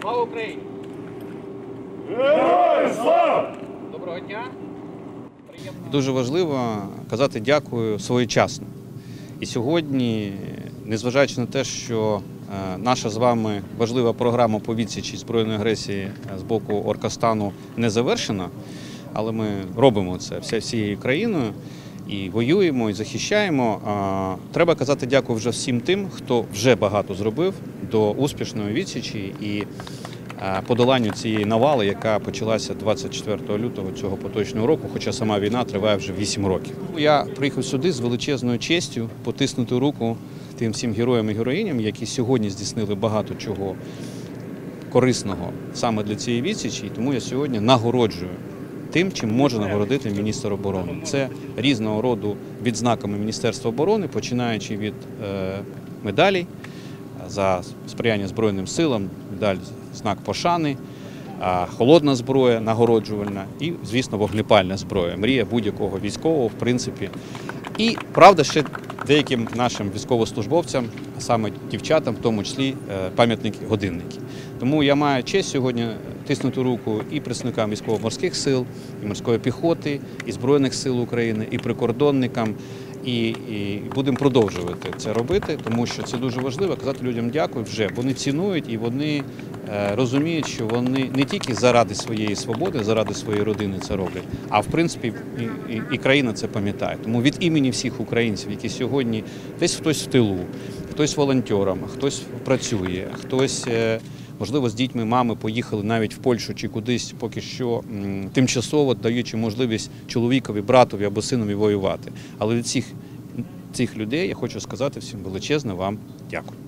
Слава Україні! Героям слава! Доброго дня! Приємно. Дуже важливо казати дякую своєчасно. І сьогодні, незважаючи на те, що наша з вами важлива програма по відсічі збройної агресії з боку Оркостану не завершена, але ми робимо це всією країною і воюємо, і захищаємо. Треба казати дякую вже всім тим, хто вже багато зробив до успішної відсічі і подоланню цієї навали, яка почалася 24 лютого цього поточного року, хоча сама війна триває вже 8 років. Я приїхав сюди з величезною честю потиснути руку тим всім героям і героїням, які сьогодні здійснили багато чого корисного саме для цієї відсічі, і тому я сьогодні нагороджую тим, чим може нагородити міністр оборони. Це різного роду відзнаками Міністерства оборони, починаючи від медалей за сприяння Збройним силам, медаль знак пошани, холодна зброя нагороджувальна і, звісно, вогнепальна зброя. Мрія будь-якого військового, в принципі. І, правда, ще деяким нашим військовослужбовцям, а саме дівчатам, в тому числі пам'ятники, годинники. Тому я маю честь сьогодні тиснути руку і представникам військово-морських сил, і морської піхоти, і Збройних сил України, і прикордонникам. І будемо продовжувати це робити, тому що це дуже важливо, казати людям дякую вже. Вони цінують і вони розуміють, що вони не тільки заради своєї свободи, заради своєї родини це роблять, а в принципі і країна це пам'ятає. Тому від імені всіх українців, які сьогодні десь хтось в тилу, хтось волонтером, хтось працює, хтось, можливо, з дітьми мами поїхали навіть в Польщу чи кудись поки що тимчасово, даючи можливість чоловікові, братові або синові воювати. Але від всіх цих людей я хочу сказати всім величезне вам дякую.